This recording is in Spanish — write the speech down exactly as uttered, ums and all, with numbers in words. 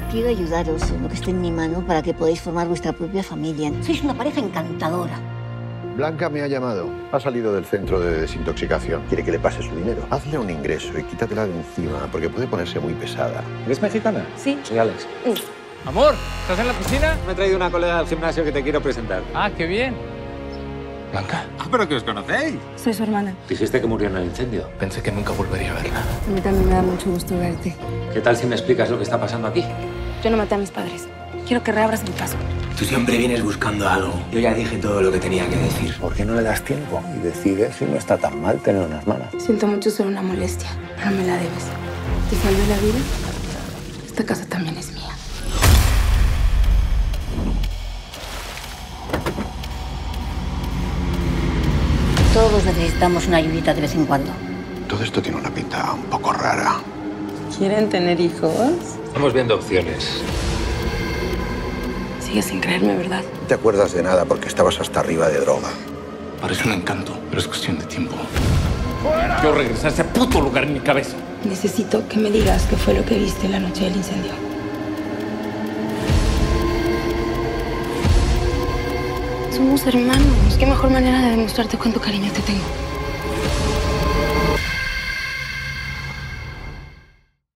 Quiero ayudaros en lo que esté en mi mano para que podáis formar vuestra propia familia. Sois una pareja encantadora. Blanca me ha llamado. Ha salido del centro de desintoxicación. Quiere que le pase su dinero. Hazle un ingreso y quítatela de encima, porque puede ponerse muy pesada. ¿Eres mexicana? Sí. Soy Alex. Mm. Amor, ¿estás en la piscina? Me he traído una colega al gimnasio que te quiero presentar. Ah, qué bien. Blanca. Ah, pero que os conocéis. Soy su hermana. Dijiste que murió en el incendio. Pensé que nunca volvería a verla. A mí también me da mucho gusto verte. ¿Qué tal si me explicas lo que está pasando aquí? Yo no maté a mis padres. Quiero que reabras el caso. Tú siempre vienes buscando algo. Yo ya dije todo lo que tenía que decir. ¿Por qué no le das tiempo y decides si no está tan mal tener una hermana? Siento mucho ser una molestia, pero me la debes. Te salvé la vida. Esta casa también es mía. Todos necesitamos una ayudita de vez en cuando. Todo esto tiene una pinta un poco rara. ¿Quieren tener hijos? Estamos viendo opciones. Sigues sin creerme, ¿verdad? No te acuerdas de nada porque estabas hasta arriba de droga. Parece un encanto, pero es cuestión de tiempo. Quiero regresar a ese puto lugar en mi cabeza. Necesito que me digas qué fue lo que viste la noche del incendio. Somos hermanos. ¿Qué mejor manera de demostrarte cuánto cariño te tengo?